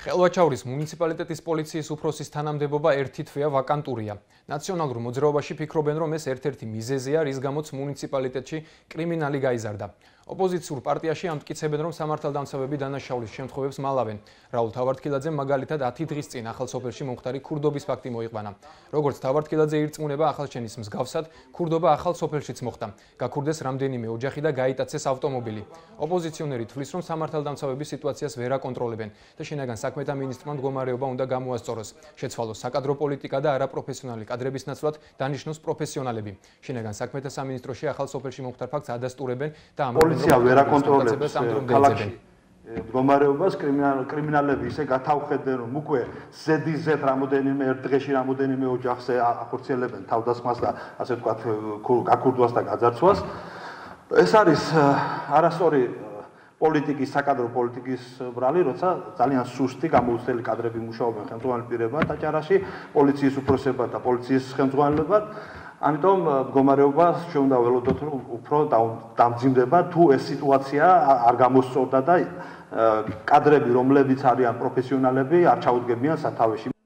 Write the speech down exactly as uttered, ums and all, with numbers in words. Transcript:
ხელვაჩაურის მუნიციპალიტეტის პოლიციის უფროსის თანამდებობა ერთი თვეა ვაკანტურია. ნაციონალურ მოძრაობაში ფიქრობენ, რომ ეს ერთ-ერთი მიზეზია, რის გამოც მუნიციპალიტეტში კრიმინალი გაიზარდა. ოპოზიციურ პარტიაში ამტკიცებენ, რომ სამართალდამცავები დანაშაულის შემთხვევებს მალავენ. რაულ თავართქილაძემ მაგალითად ათი დღის წინ ახალ სოფელში მომხდარი ქურდობის ფაქტი მოიყვანა. როგორც თავართქილაძე ირწმუნება, ახალშენის მსგავსად ქურდობა ახალ სოფელშიც მოხდა. გაქურდეს რამდენიმე ოჯახი და გაიტაცეს ავტომობილი. ოპოზიციონერი თვლის, რომ სამართალდამცავები სიტუაციას ვერ აკონტროლებენ და შინაგან საქმეთა მინისტრმა მდგომარეობა უნდა გამოასწოროს. შეცვალოს საკადრო პოლიტიკა და არაპროფესიონალი კადრების ნაცვლად დანიშნოს პროფესიონალები. შინაგან საქმეთა სამინისტროში ახალ სოფელში მომხდარ ფაქტს ადასტურებენ და ამბობენ, პოლიცია ვერ აკონტროლებს ქალაქში მდგომარეობას, კრიმინალები ისე გათავხედენ, რომ უკვე ზედიზედ რამოდენიმე ერთ დღეში რამოდენიმე ოჯახს ახორციელებენ თავდასხმას და ასე ვთქვათ გაქურდვას და გაძარცვას. ეს არის არასწორი პოლიტიკის, საკადრო პოლიტიკის ბრალი, როცა ძალიან სუსტი გამოუცდელი კადრები მუშაობენ ხელმძღვანელ პირებად აჭარაში, პოლიციის უფროსებად და პოლიციის ხელმძღვანელებად. ამიტომ მდგომარეობა შეუნდა ველოდოთ, რომ უფრო დამძიმდება, თუ ეს სიტუაცია არ გამოსწორდა და კადრები, რომლებიც არიან პროფესიონალები, არ ჩაუდგებიან სათავეში.